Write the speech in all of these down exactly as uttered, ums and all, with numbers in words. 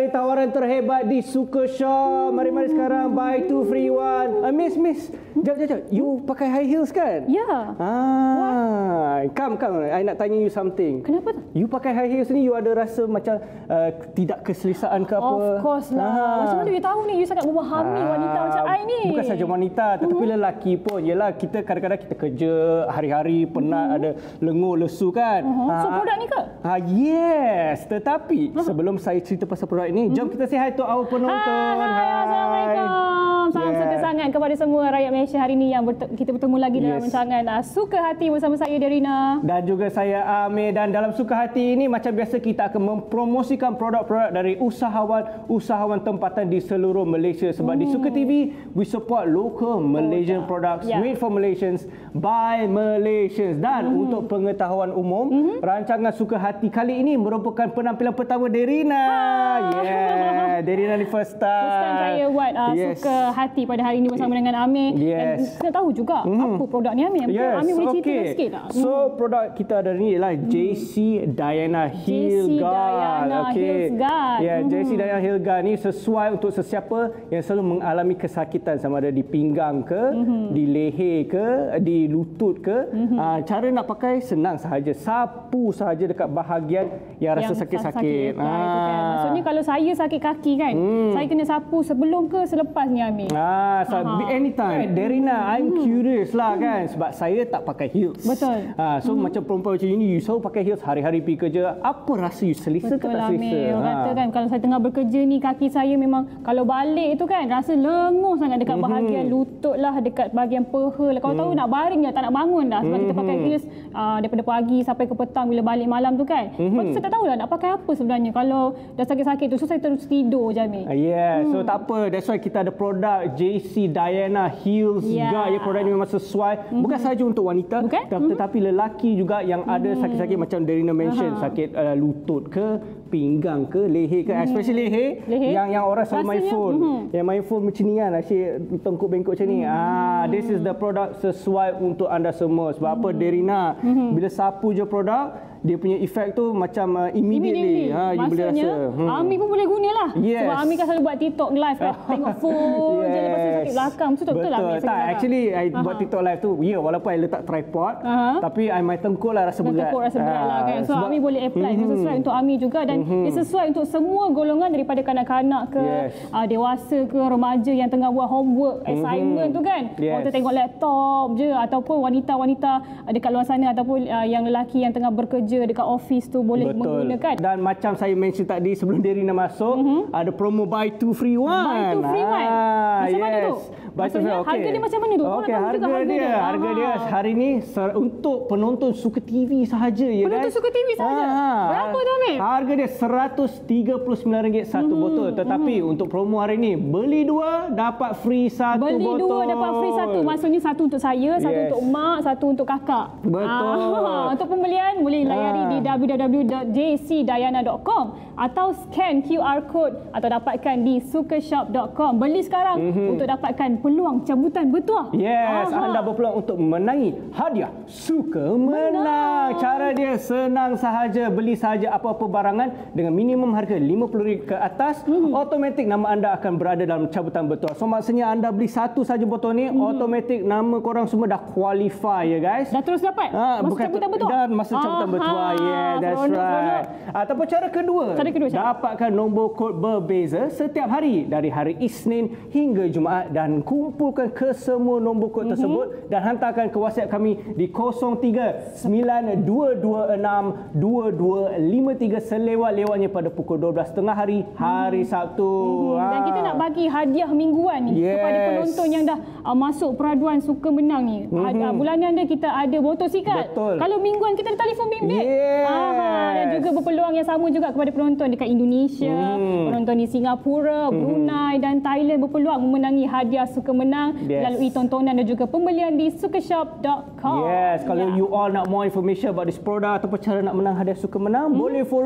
hari tawaran terhebat di Suka Shop. Mari-mari sekarang buy two free one. Uh, miss, miss. Jap, jap, jap. You pakai high heels kan? Ya. Yeah. Ah, come, come. I nak tanya you something. Kenapa? You pakai high heels ni, you ada rasa macam uh, tidak keselesaan ke apa? Of course lah. Ah. Macam mana you tahu ni? You sangat memahami ah. wanita macam I ni. Bukan saja wanita, tetapi hmm. lelaki pun. Yelah, kita kadang-kadang kita kerja hari-hari, penat, hmm. ada lengur, lesu kan? Uh-huh. Ah. So, produk ni ke? Ah, yes. Tetapi, uh-huh. sebelum saya cerita pasal produk ini, hmm. jom kita say hi to our penonton. Hai, hai. Assalamualaikum. Salam yeah. suka sangat kepada semua rakyat Malaysia hari ini yang kita bertemu lagi dalam yes. rancangan uh, Suka Hati bersama saya Derina dan juga saya Amir. Dan dalam Suka Hati ini macam biasa kita akan mempromosikan produk-produk dari usahawan-usahawan tempatan di seluruh Malaysia sebab hmm. di Suka T V we support local Malaysian oh, products yeah. made for Malaysians by Malaysians. Dan hmm. untuk pengetahuan umum, hmm. rancangan Suka Hati kali ini merupakan penampilan pertama Derina. Ah. Yeah, Derina ni first time. First time saya buat uh, yes. Suka Hati pada hari ini bersama dengan Amir. Yes. Dan kita tahu juga mm-hmm. apa produk ni Amir. Yes. Amir boleh cerita okay. sikit tak? So mm. produk kita ada ni ialah mm. J C Diana Heel Guard. J C Diana okay. Heel Guard. Ya, yeah, mm-hmm. J C Diana Heel Guard ni sesuai untuk sesiapa yang selalu mengalami kesakitan sama ada di pinggang ke, mm-hmm. di leher ke, di lutut ke. Mm-hmm. Uh, cara nak pakai senang sahaja. Sapu sahaja dekat bahagian yang, yang rasa sakit-sakit. Sakit. Ah. Ya, kan. Maksudnya kalau saya sakit kaki kan, mm. saya kena sapu sebelum ke selepas ni Amir? Ah, so anytime. Derina, I'm hmm. curious lah kan sebab saya tak pakai heels. Betul. Ah, so hmm. macam perempuan macam ini, you selalu pakai heels hari-hari pergi kerja. Apa rasa you selesa ke tak selesa? Betul lah, kata kan kalau saya tengah bekerja ni, kaki saya memang kalau balik tu kan rasa lenguh sangat dekat hmm. bahagian lutut lah, dekat bahagian peha lah. Kalau hmm. tahu nak baring je, tak nak bangun dah sebab hmm. kita pakai heels uh, daripada pagi sampai ke petang bila balik malam tu kan. Hmm. Lepas tu saya tak tahu lah nak pakai apa sebenarnya kalau dah sakit-sakit tu. So saya terus tidur je Amir. Ah, yeah, hmm. so tak apa. That's why kita ada produk J C Diana Heels yeah. Guard. Ya, produk ini memang sesuai mm-hmm. bukan sahaja untuk wanita okay. tetapi mm-hmm. lelaki juga yang mm-hmm. ada sakit-sakit macam Derina mention, uh-huh. sakit uh, lutut ke, pinggang ke, leher ke, mm-hmm. especially leher, leher yang yang orang selalu main phone. Mm-hmm. Yang main phone macam ni kan, asyik tengkuk bengkok macam ni. Mm-hmm. Ah, this is the product sesuai untuk anda semua. Sebab mm-hmm. apa Derina, mm-hmm. bila sapu je produk, dia punya efek tu macam uh, immediately. immediately. Ha, you boleh rasa. Hmm. Ami pun boleh guna lah. Yes. Sebab Ami kan selalu buat TikTok live kan. Tengok phone yes. je lepas tu sakit belakang. Betul, betul lah. Betul. Tak, actually I uh-huh. buat TikTok live tu, ya yeah, walaupun I letak tripod, uh-huh. tapi I main tengkuk lah rasa berat. Tengkuk rasa berat lah kan. So sebab, Ami boleh apply. Mm-hmm. Sesuai untuk Ami juga dan mm-hmm. dia sesuai untuk semua golongan daripada kanak-kanak ke, yes. uh, dewasa ke, remaja yang tengah buat homework, mm-hmm. assignment tu kan. Yes. Orang tengok laptop je ataupun wanita-wanita dekat luar sana ataupun uh, yang lelaki yang tengah bekerja dekat office tu boleh betul. menggunakan. Dan macam saya mention tadi sebelum Derina masuk, mm-hmm. ada promo buy two free one. Buy two free one. Ah, macam yes. mana tu? Maksudnya okay. harga dia macam mana tu? Okey, harga, harga dia, dia. harga dia hari ni untuk penonton Suka T V sahaja ya guys. Penonton Suka T V sahaja. Ah. Berapa tu Amir? Harga dia seratus tiga puluh sembilan ringgit satu mm-hmm. botol. Tetapi mm-hmm. untuk promo hari ni, beli dua dapat free satu beli botol. Beli dua dapat free satu. Maksudnya satu untuk saya, satu yes. untuk mak, satu untuk kakak. Betul. Ah. Untuk pembelian boleh layari ah. di w w w dot j c diana dot com atau scan Q R code atau dapatkan di sukashop dot com. Beli sekarang mm-hmm. untuk dapatkan peluang cabutan bertuah. Yes, Aha. anda berpeluang untuk menangi hadiah Suka Menang. Menang. Cara dia senang sahaja. Beli sahaja apa-apa barangan dengan minimum harga lima puluh ringgit ke atas, mm-hmm. automatik nama anda akan berada dalam cabutan bertuah. So maksudnya anda beli satu saja botol ni, mm-hmm. automatik nama korang semua dah qualify ya guys. Dah terus dapat ha, masa bukan cabutan bertuah. Dan masa cabutan bertuah. Yeah, that's seronok, right. Seronok. Ataupun cara kedua, cara kedua dapatkan nombor kod berbeza setiap hari dari hari Isnin hingga Jumaat dan kumpulkan ke semua nombor kod mm-hmm. tersebut dan hantarkan ke WhatsApp kami di kosong tiga sembilan dua dua enam dua dua lima tiga selewat-lewatnya pada pukul dua belas tiga puluh hari hari mm-hmm. Sabtu. Mm-hmm. Ha. Dan kita nak bagi hadiah mingguan ni yes. kepada penonton yang dah uh, masuk peraduan Suka Menang ni. Mm-hmm. Bulanan dia kita ada motosikal. Betul. Kalau mingguan kita ada telefon bimbit. Yes. Ah, dan juga berpeluang yang sama juga kepada penonton dekat Indonesia, mm. penonton di Singapura, mm. Brunei dan Thailand berpeluang memenangi hadiah Suka Menang yes. melalui tontonan dan juga pembelian di sukashop dot com. Yes, kalau yeah. you all nak more information about this product ataupun cara nak menang hadiah Suka Menang, mm. boleh follow kami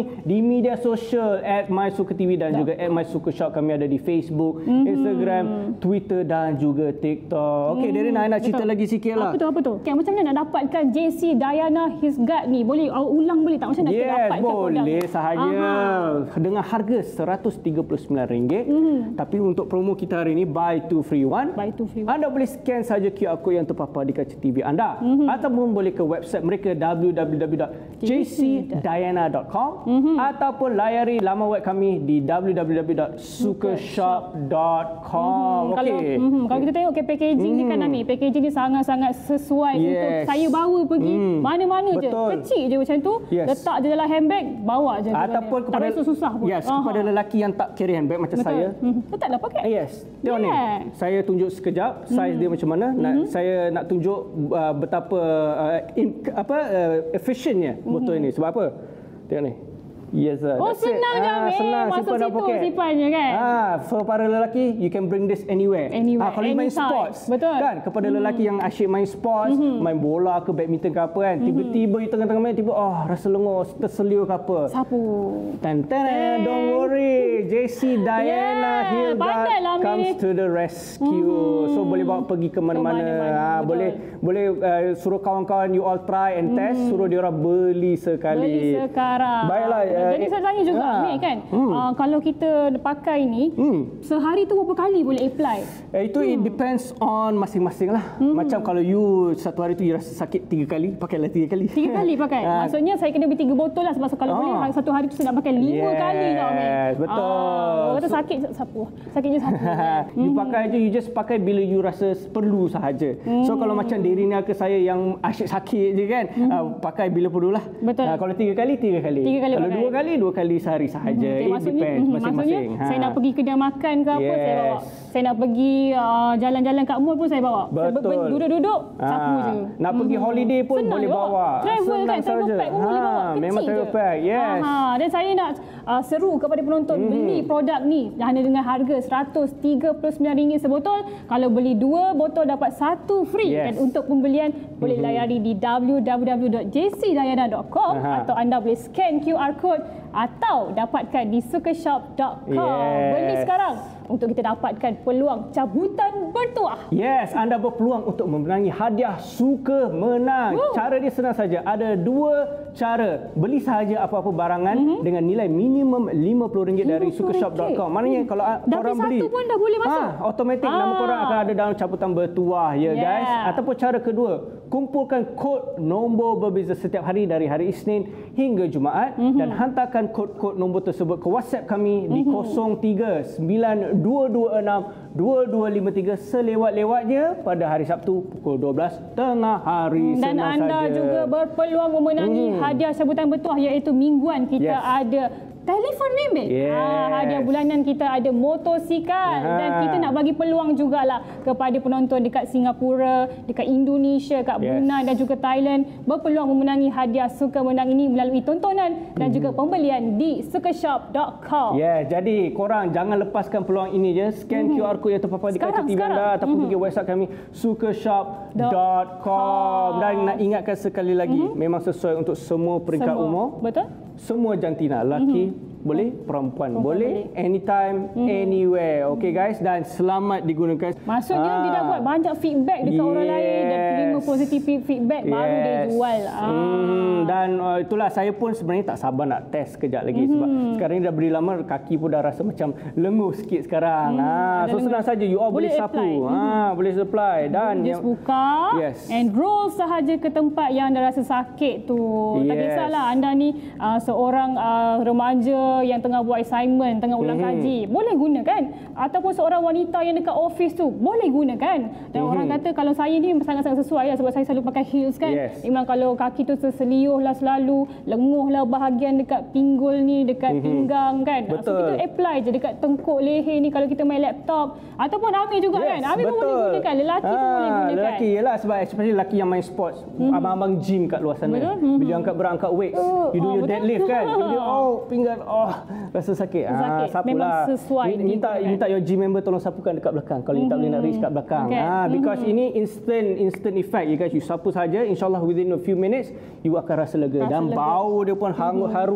kami di media sosial at MySukaTV dan juga at MySukaShop. Kami ada di Facebook, mm-hmm. Instagram, Twitter dan juga TikTok. Okey, dari Nai nak cerita lagi sikit lah. Apa tu, apa tu? Okay, macam mana nak dapatkan J C Diana His Guard ni? Boleh uh, ulang boleh tak? Macam mana yes, kita dapatkan produk? Boleh sahaja. Aha. Dengan harga seratus tiga puluh sembilan ringgit. Mm-hmm. Tapi untuk promo kita hari ini, buy two free one. Buy two free one. Anda boleh scan saja Q R code yang terpapar di kaca T V anda. Mm-hmm. Ataupun boleh ke website mereka w w w dot j c diana dot com mm-hmm. ataupun layari laman web kami di w w w dot sukashop dot com. Mm-hmm. Okey. Kalau, mm-hmm. kalau kita tengok ke packaging mm-hmm. ni kan Ami, packaging ni sangat-sangat sesuai yes. untuk saya bawa pergi mm. mana-mana je. Kecil je macam tu, yes. letak je dalam handbag, bawa je. Ataupun kepada, tak rasa susah pun. Yes, Aha. kepada lelaki yang tak carry handbag macam Betul. saya. Mm-hmm. Letaklah pakai. Yes. Tengok yeah. ni. Saya tunjuk sekejap saiz mm-hmm. dia macam mana. Mm-hmm. Nak, saya nak tunjuk uh, betapa uh, in, apa uh, efficientnya mm-hmm. botol ini. Sebab apa? Tengok ni. Yes sir. Oh, That's senang je. ah, senang. Masuk situ simpannya kan. Ah, for para lelaki, you can bring this anywhere. Anywhere. Ah, kalau main sports. Betul. Kan, kepada mm-hmm. lelaki yang asyik main sports, mm-hmm. main bola ke badminton ke apa kan, mm-hmm. tiba-tiba di tengah-tengah main, tiba oh rasa lengur, terseliur ke apa. Sapu. Tan tan, don't worry. J C Diana yeah. His Guard comes to the rescue. Mm-hmm. So boleh bawa pergi ke mana-mana. Ah, boleh boleh uh, suruh kawan-kawan you all try and mm-hmm. test, suruh dia orang beli sekali. Beli sekarang. Baiklah. Uh, Jadi saya tanya juga ha. ni kan, hmm. uh, kalau kita pakai ni, hmm. sehari tu berapa kali boleh apply? Eh, itu hmm. it depends on masing-masing lah. Hmm. Macam kalau you satu hari tu you rasa sakit tiga kali, pakailah tiga kali. Tiga kali pakai? Ha. Maksudnya saya kena beli tiga botol lah sebab kalau oh. boleh satu hari tu saya nak pakai lima yes. kali tau. Yes, betul. Ah, kata sakit sapu. Sakitnya sapu. You pakai je, you just pakai bila you rasa perlu sahaja. Hmm. So kalau macam Derina ke saya yang asyik sakit je kan, hmm. uh, pakai bila perlulah. Betul. Uh, kalau tiga kali, tiga kali. Tiga kali kalau pakai. dua kali, dua kali sehari sahaja. Hmm. Okay, It maksudnya, depends hmm, masing-masing. Maksudnya Ha. saya nak pergi kedai makan ke apa, yes. saya bawa. Saya nak pergi uh, jalan-jalan kat mall pun saya bawa. Betul. Duduk-duduk, ha. sapu je. Nak pergi hmm. holiday pun Senang boleh bawa. bawa. Travel Senang kan, travel pack pun ha. boleh bawa. Kecil memang travel je. pack, yes. Ha. Dan saya nak uh, seru kepada penonton hmm. beli produk ni hanya dengan harga seratus tiga puluh sembilan ringgit sebotol. Kalau beli dua botol dapat satu free. Yes. Dan untuk pembelian hmm. boleh layari di w w w dot j c diana dot com atau anda boleh scan Q R code atau dapatkan di sukashop dot com. Yes. Beli sekarang untuk kita dapatkan peluang cabutan bertuah. Yes, anda berpeluang untuk memenangi hadiah Suka Menang. Woo. Cara dia senang saja. Ada dua cara. Beli sahaja apa-apa barangan mm-hmm. dengan nilai minimum lima puluh ringgit dari sukashop dot com. Maknanya hmm. kalau dah korang beli satu pun dah boleh masuk. Ha, automatik ah. nama korang akan ada dalam cabutan bertuah ya yeah. guys. Ataupun cara kedua, kumpulkan kod nombor berbeza setiap hari dari hari Isnin hingga Jumaat mm-hmm. dan hantarkan kod-kod nombor tersebut ke WhatsApp kami mm-hmm. di kosong tiga sembilan dua dua enam dua dua lima tiga selewat-lewatnya pada hari Sabtu pukul dua belas tengah hari. Dan senang anda saja. juga berpeluang memenangi hmm. hadiah cabutan bertuah iaitu mingguan kita yes. ada telefon bimbit. Yes. Ha, hadiah bulanan kita ada motosikal. Aha. Dan kita nak bagi peluang jugalah kepada penonton dekat Singapura, dekat Indonesia, kat yes. Brunei dan juga Thailand berpeluang memenangi hadiah Suka Menang ini melalui tontonan dan mm-hmm. juga pembelian di sukashop dot com. Ya, yeah, jadi korang jangan lepaskan peluang ini je. Scan mm-hmm. Q R code yang terpapar di kaca T V anda ataupun mm-hmm. pergi website kami sukashop dot com. Dan nak ingatkan sekali lagi, mm-hmm. memang sesuai untuk semua peringkat semua. umur. Betul? Semua jantina, lelaki mm-hmm. boleh, perempuan, perempuan boleh, boleh, anytime, mm-hmm. anywhere. Okey guys, dan selamat digunakan. Maksudnya ah. dia dah buat banyak feedback dekat yes. orang lain dan terima positif feedback yes. baru dia jual. Ah. Hmm, dan uh, itulah saya pun sebenarnya tak sabar nak test kejap lagi mm-hmm. sebab sekarang ni dah beri lama, kaki pun dah rasa macam lenguh sikit sekarang. Mm, ah, so senang saja, you all boleh, boleh sapu. Ah, boleh supply dan just yang, buka yes. and roll sahaja ke tempat yang anda rasa sakit tu. Yes. Tak kisahlah anda ni uh, seorang uh, remaja yang tengah buat assignment, tengah ulang mm-hmm. kaji, boleh gunakan. Ataupun seorang wanita yang dekat office tu, boleh gunakan. Dan mm-hmm. orang kata kalau saya ni sangat-sangat sesuai lah, sebab saya selalu pakai heels kan. Yes. Memang kalau kaki tu terseliuh lah selalu, lenguh lah bahagian dekat pinggul ni, dekat mm-hmm. pinggang kan. Betul. So kita apply je dekat tengkuk leher ni kalau kita main laptop. Ataupun Amir juga yes, kan. Amir pun boleh gunakan, lelaki ha, pun boleh gunakan. Lelaki yelah, sebab especially lelaki yang main sports. Mm-hmm. Abang-abang gym kat luar sana. Mm-hmm. Bila angkat berat, angkat weights. Uh, you do oh, your deadlift kan. Dia oh pinggan oh rasa sakit. Sakit. Ah, memang sesuai. Minta kan? minta your gym member tolong sapukan dekat belakang. Kalau mm-hmm. you tak boleh nak reach kat belakang. Okay. Ah, because mm-hmm. ini instant instant effect. You guys, you sapu saja, insyaAllah within a few minutes you akan rasa lega. Rasa Dan lega. bau dia pun mm-hmm. harum.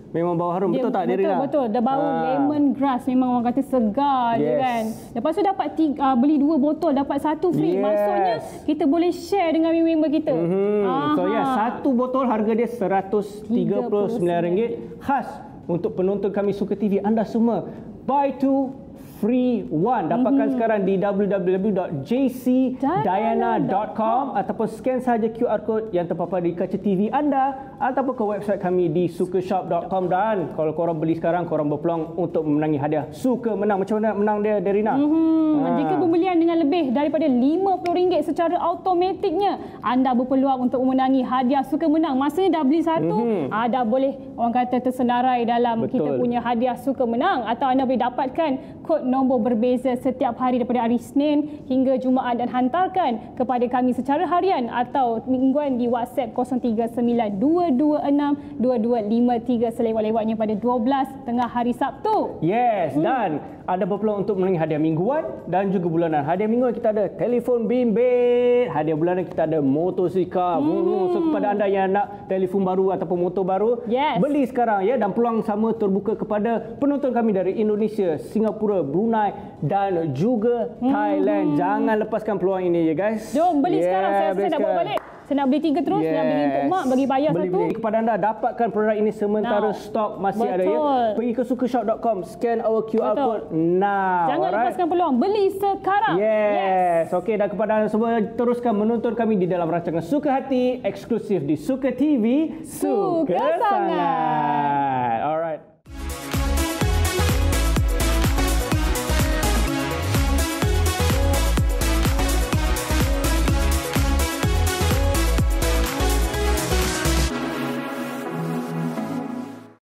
memang bau harum. Dia, betul tak Derina? Betul, betul. Dia bau Ha. lemongrass. Memang orang kata segar je Yes. kan. Lepas tu dapat tiga, uh, beli dua botol, dapat satu free. Yes. Maksudnya kita boleh share dengan member kita. Mm-hmm. So ya, satu botol harga dia seratus tiga puluh sembilan ringgit. Khas untuk penonton kami Suka T V. Anda semua buy two free one. Dapatkan mm-hmm. sekarang di w w w dot j c diana dot com ataupun scan saja Q R code yang terpapar di kaca T V anda ataupun ke website kami di suka shop dot com. Dan kalau korang beli sekarang, korang berpeluang untuk memenangi hadiah Suka Menang. Macam mana menang dia, Derina? Mm-hmm. Ha. Jika pembelian dengan lebih daripada lima puluh ringgit secara automatiknya, anda berpeluang untuk memenangi hadiah Suka Menang. Masanya dah beli satu, mm-hmm. ah, dah boleh orang kata tersenarai dalam Betul. kita punya hadiah Suka Menang. Atau anda boleh dapatkan kod nombor berbeza setiap hari daripada hari Isnin hingga Jumaat dan hantarkan kepada kami secara harian atau mingguan di WhatsApp kosong tiga sembilan dua dua enam dua dua lima tiga selewat-lewatnya pada dua belas tengah hari Sabtu. Yes, hmm. dan ada berpeluang untuk menangi hadiah mingguan dan juga bulanan. Hadiah mingguan kita ada telefon bimbit, hadiah bulanan kita ada motosikal. Hmm. So kepada anda yang nak telefon baru ataupun motor baru, yes. beli sekarang ya, dan peluang sama terbuka kepada penonton kami dari Indonesia, Singapura, Brunei dan juga hmm. Thailand. Jangan lepaskan peluang ini ya guys. Jom beli yeah, sekarang. Saya, saya nak bawa balik. Saya nak beli tiga terus, yes. nak beli untuk mak, bagi bayar beli, satu. Beli. Kepada anda, dapatkan produk ini sementara now. stok masih Betul. ada ya. Pergi ke suka shop dot com, scan our Q R Betul. code now. Jangan Alright? lepaskan peluang, beli sekarang. Yes. yes. Okey, dan kepada anda semua, teruskan menonton kami di dalam rancangan Suka Hati eksklusif di Suka T V. Suka, Suka sangat. sangat.